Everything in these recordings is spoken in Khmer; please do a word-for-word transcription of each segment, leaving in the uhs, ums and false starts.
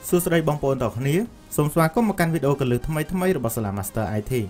សួស្តីបងប្អូនទាំងគ្នាសូមស្វាគមន៍មកកាន់វីដេអូកលឹះថ្មីថ្មីរបស់ Solar Master ไอ ที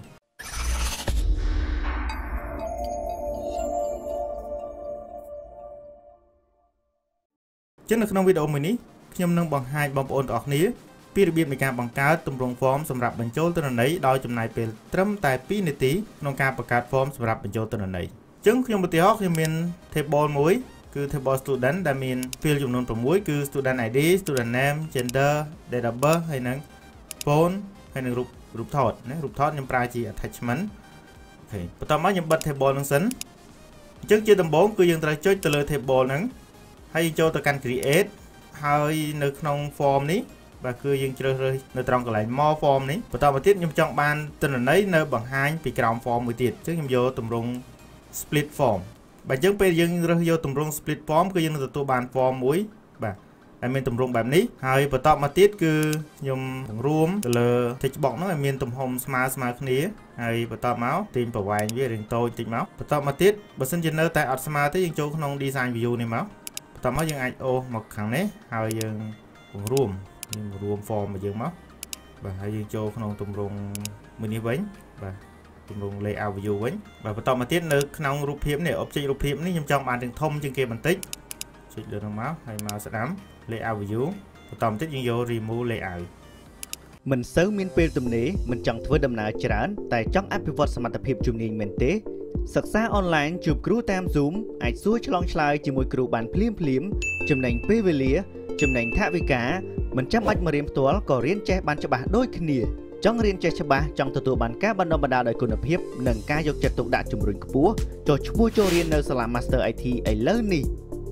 ចឹងនៅក្នុងវីដេអូមួយនេះខ្ញុំនឹងបង្ហាញបងប្អូនទាំងគ្នាពីរបៀបនៃការបង្កើតទម្រង់ form សម្រាប់បញ្ចូលទិន្នន័យដោយចំណាយពេលត្រឹមតែពីរនាទីក្នុងការបង្កើត form សម្រាប់បញ្ចូលទិន្នន័យចឹងខ្ញុំឧទាហរណ៍ខ្ញុំមាន table មួយគឺ table student ដែលមាន field ចំនួនsáuគឺ student ไอ ดี student name gender date of birth ហើយនឹង phone ហើយនឹងរូបរូបថតណារូបថតខ្ញុំប្រើជា attachment អូខេបន្តមកខ្ញុំបិទ table នឹងសិនអញ្ចឹងជាដំបូងគឺយើងត្រូវចុចទៅលើ table ហ្នឹងហើយចូលទៅកាន់ create ហើយនៅក្នុង form នេះបាទគឺយើងជ្រើសរើសនៅត្រង់កន្លែង more form នេះបន្តមកទៀតខ្ញុំចង់បានទិន្នន័យនៅបង្ហាញពីក្រោម form មួយទៀតអញ្ចឹងខ្ញុំយកទម្រង់ split form បើយើងពេលយើងរើសយកទម្រង់ split form គឺយើងនឹងទទួលបាន form មួយបាទដែលមានទម្រង់បែបនេះហើយបន្តមកទៀតគឺខ្ញុំបង្រួមទៅលើ text box ហ្នឹងឲ្យមានទំហំស្មើស្មើគ្នាហើយបន្តមកទាញប្រវែងវារៀងតូចតិចមកបន្តមកទៀតបើសិនជានៅតែអត់ស្មើទេយើងចូលក្នុង design view នេះមកបន្តមកយើងអាចអូសមកខាងនេះហើយយើងបង្រួមយើងបង្រួម form របស់យើងមកបាទហើយយើងចូលក្នុងទម្រង់មួយនេះវិញបាទទម្រង់ layout view វិញបាទបន្តមកទៀតនៅក្នុងរូបភាពនេះ object រូបភាពនេះខ្ញុំចង់បានទាំងធំជាងគេបន្តិចចុចលើនឹងមកហើយមកស្ដាំ layout view បន្តមកទៀតយើងយក remove layout មិនសូវមានពេលទំនេរមិនចង់ធ្វើដំណើរច្រើនតែចង់អភិវឌ្ឍសមត្ថភាពជំនាញមែនទេសិក្សាអនឡាញជួបគ្រូតាម Zoom អាចសួរឆ្លងឆ្លើយជាមួយគ្រូបានភ្លាមភ្លាមចំណេញពេលវេលាចំណេញថវិកាមិនចាំបាច់មករៀនផ្ទាល់ក៏រៀនចេះបានច្បាស់ដូចគ្នាចង់រៀនចេះច្បាស់ចង់ទទួលបានការបណ្ដុះបណ្ដាលដោយគុណភាពនិងការយកចិត្តទុកដាក់ជំរុញខ្ពស់ចុះឈ្មោះចូលរៀននៅសាលា Master ไอ ที ឥឡូវនេះ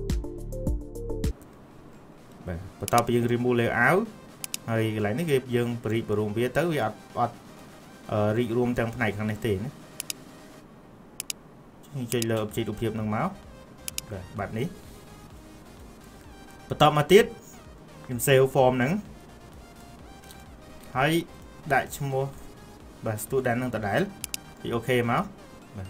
បាទបន្តពីយើង remove layout ហើយកន្លែងនេះគេយើងបរិបបរួមវាទៅវាអត់អត់រីករួមទាំងផ្នែកខាងនេះទេណាចុចលើ object រូបភាពនឹងមកបាទបែបនេះបន្តមកទៀតខ្ញុំ save form ហ្នឹងហើយដាក់ឈ្មោះបាទ student នឹងដដែលពីអូខេមកបាទ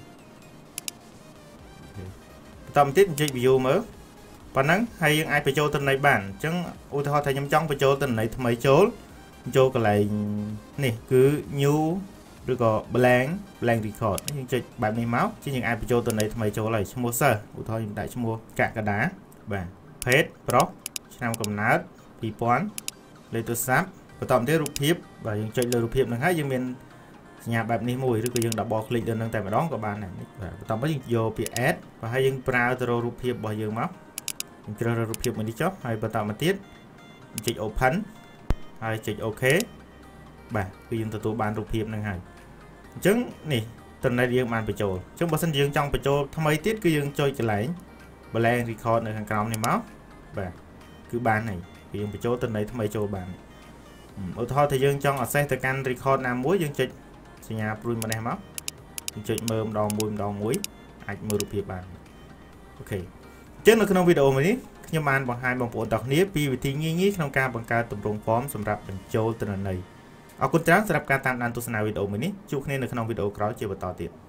បន្តមកទៀតចុច view មើលប៉ុណ្ណឹងហើយយើងអាចបញ្ចូលទិន្នន័យបានអញ្ចឹងឧទាហរណ៍ថាខ្ញុំចង់បញ្ចូលទិន្នន័យថ្មីចូលចូលកន្លែងនេះគឺ new ឬក៏ blank blank record យើងចុចបែបនេះមកជាយើងអាចបញ្ចូលទិន្នន័យថ្មីចូលហើយឈ្មោះសិស្សឧទាហរណ៍ខ្ញុំដាក់ឈ្មោះកក្កដាបាទ page ប្រុសឆ្នាំកំណើតពីរពាន់លេខទូរស័ព្ទបន្តមកទៀតរូបភាពបាទយើងចុចលើរូបភាពហ្នឹងហើយយើងមានសញ្ញាបែបនេះមួយឬក៏យើង double click លើនឹងតែម្ដងក៏បានដែរបាទបន្តមកយើងយកពាក្យ add បាទហើយយើងប្រើទៅរករូបភាពរបស់យើងមកយើងជ្រើសរើសរូបភាពមួយនេះចុះហើយបន្តមកទៀតចុច open ហើយចុច OK បាទគឺយើងទទួលបានរូបភាពហ្នឹងហើយអញ្ចឹងនេះទិន្នន័យយើងបានបញ្ចូលអញ្ចឹងបើសិនជាយើងចង់បញ្ចូលថ្មីទៀតគឺយើងចុចកន្លែង blank record នៅខាងក្រោមនេះមកបាទគឺបានហើយគឺយើងបញ្ចូលទិន្នន័យថ្មីចូលបានឧទាហរណ៍ថាយើងចង់ access ទៅកាន់ record ណាមួយយើងចុចសញ្ញាព្រួយម្នេះមកយើងចុចមើលម្ដងមួយម្ដងមួយអាចមើលរូបភាពបានអូខេអញ្ចឹងនៅក្នុងវីដេអូមួយនេះខ្ញុំបានបង្ហាញបងប្អូនទាំងគ្នាពីវិធីងាយៗក្នុងការបង្កើតទម្រង់ form សម្រាប់បញ្ចូលទិន្នន័យអរគុណច្រើនសម្រាប់ការតាមដានទស្សនាវីដេអូមួយនេះជួបគ្នានៅក្នុងវីដេអូក្រោយជាបន្តទៀត